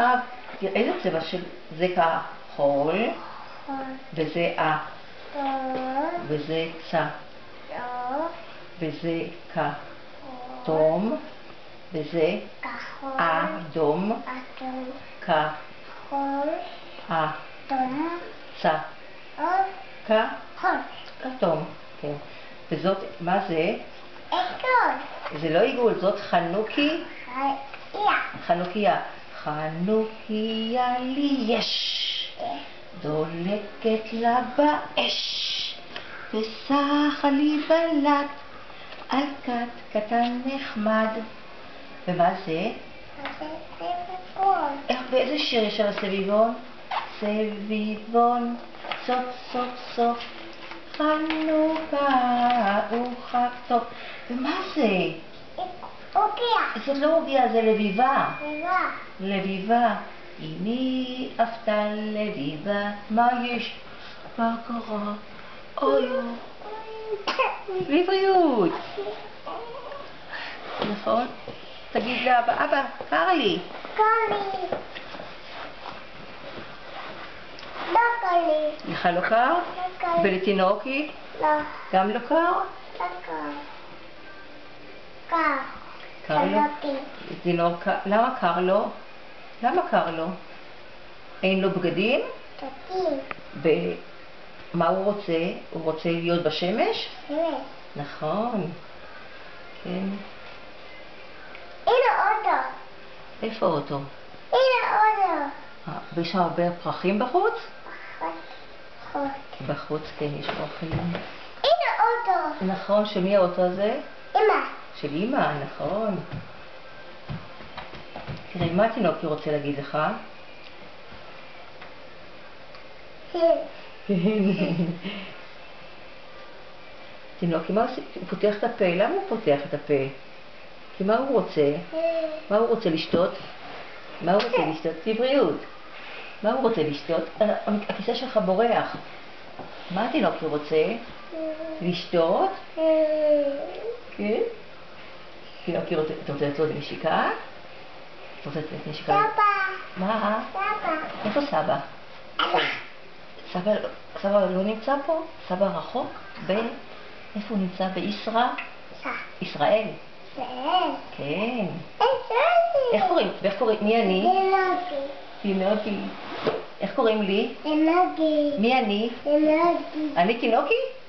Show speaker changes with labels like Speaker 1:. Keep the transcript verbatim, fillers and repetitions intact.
Speaker 1: עכשיו, איזה צבע של זה כחול, וזה א, וזה צה, וזה כתום, וזה אדום, כחול, צה, כתום, כן. וזאת, מה זה? זה לא עיגול, זאת חנוכי, חנוכיה. חנוכיה לי יש, דולקת לה באש, וסחה לי בלט, על כת קטן נחמד. ומה זה? איך, באיזה שיר יש על הסביבון? סביבון, סוף סוף סוף, חנוכה הוא חג טוב. ומה זה?
Speaker 2: עוגיה.
Speaker 1: זאת לא עוגיה, זה לביבה.
Speaker 2: לביבה.
Speaker 1: לביבה. אמי עפתה לביבה, מה יש? מה קרה? אוי אוי. לבריאות. נכון? תגיד לאבא, אבא, קר לי.
Speaker 2: קר לי. לא קר לי.
Speaker 1: לך לא קר?
Speaker 2: לא קר.
Speaker 1: ולתינוקי?
Speaker 2: לא.
Speaker 1: גם לא קר?
Speaker 2: לא קר. קר.
Speaker 1: קר לו? תינוק, למה קר לו? למה קר לו? אין לו בגדים?
Speaker 2: תקים.
Speaker 1: ומה הוא רוצה? הוא רוצה להיות בשמש?
Speaker 2: שמש.
Speaker 1: נכון. כן.
Speaker 2: הנה אוטו.
Speaker 1: איפה אוטו?
Speaker 2: הנה אוטו.
Speaker 1: ויש הרבה פרחים בחוץ?
Speaker 2: בחוץ.
Speaker 1: בחוץ, כן, יש פרחים.
Speaker 2: הנה אוטו.
Speaker 1: נכון, שמי האוטו הזה?
Speaker 2: אמא.
Speaker 1: של אמא, נכון. תראי, מה התינוקי רוצה להגיד לך? תינוקי, מה עושה? הוא פותח את הפה. למה הוא פותח את הפה? כי מה הוא רוצה? מה הוא רוצה לשתות? מה הוא רוצה לשתות? לבריאות. מה הוא רוצה לשתות? הכיסא שלך בורח. מה התינוקי רוצה? לשתות? כן? תינוקי רוצה, אתה רוצה לתת נשיקה? אתה רוצה לתת נשיקה?
Speaker 2: סבא.
Speaker 1: מה?
Speaker 2: סבא.
Speaker 1: איפה סבא? סבא, סבא לא נמצא פה? סבא רחוק? ב... איפה הוא נמצא? בישראל? ישראל.
Speaker 2: ישראל.
Speaker 1: כן.
Speaker 2: ישראל.
Speaker 1: איך קוראים? ואיך קוראים? מי אני?
Speaker 2: תינוקי.
Speaker 1: תינוקי. איך קוראים לי?
Speaker 2: תינוקי.
Speaker 1: מי אני?
Speaker 2: תינוקי.
Speaker 1: אני תינוקי?